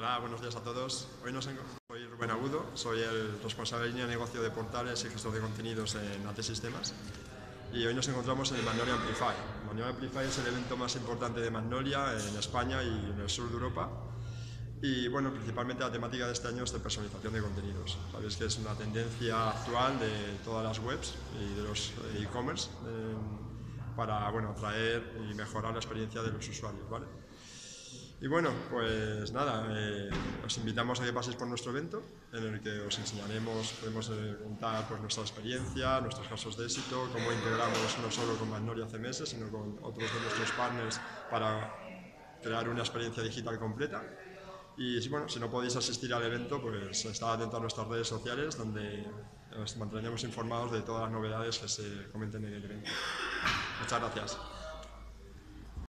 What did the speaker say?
Hola, buenos días a todos. Soy Rubén Agudo, soy el responsable de línea de negocio de portales y gestor de contenidos en AT Sistemas. Y hoy nos encontramos en el Magnolia Amplify. Magnolia Amplify es el evento más importante de Magnolia en España y en el sur de Europa. Y bueno, principalmente la temática de este año es de personalización de contenidos. Sabéis que es una tendencia actual de todas las webs y de los e-commerce para atraer y mejorar la experiencia de los usuarios, ¿vale? Y bueno, pues nada, os invitamos a que paséis por nuestro evento, en el que os enseñaremos, podemos contar pues, nuestra experiencia, nuestros casos de éxito, cómo integramos no solo con Magnolia CMS, sino con otros de nuestros partners para crear una experiencia digital completa. Y bueno, si no podéis asistir al evento, pues estad atentos a nuestras redes sociales, donde os mantendremos informados de todas las novedades que se comenten en el evento. Muchas gracias.